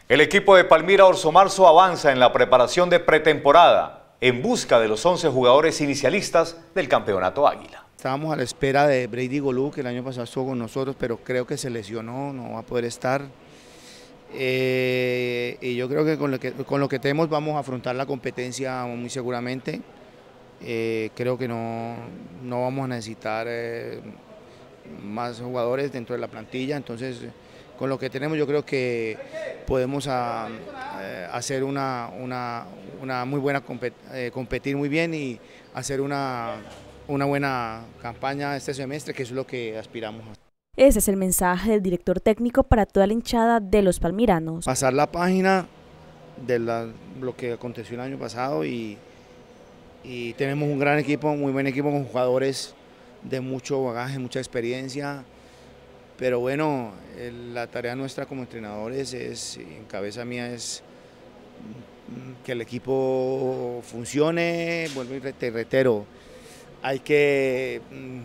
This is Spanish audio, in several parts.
El equipo de Palmira Orso Marzo avanza en la preparación de pretemporada en busca de los 11 jugadores inicialistas del Campeonato Águila. Estábamos a la espera de Brady Golú, que el año pasado estuvo con nosotros, pero creo que se lesionó, no va a poder estar. Y yo creo que con lo que tenemos vamos a afrontar la competencia muy seguramente. Creo que no vamos a necesitar más jugadores dentro de la plantilla, entonces con lo que tenemos yo creo que podemos hacer una muy buena, competir muy bien y hacer una buena campaña este semestre, que es lo que aspiramos. Ese es el mensaje del director técnico para toda la hinchada de los palmiranos. Pasar la página de lo que aconteció el año pasado y tenemos un gran equipo, muy buen equipo con jugadores de mucho bagaje, mucha experiencia, pero bueno, la tarea nuestra como entrenadores en cabeza mía es que el equipo funcione. Vuelvo y te reitero, hay que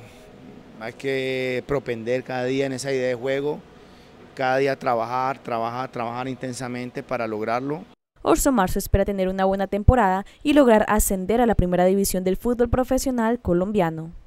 propender cada día en esa idea de juego, cada día trabajar intensamente para lograrlo. Orso Marzo espera tener una buena temporada y lograr ascender a la primera división del fútbol profesional colombiano.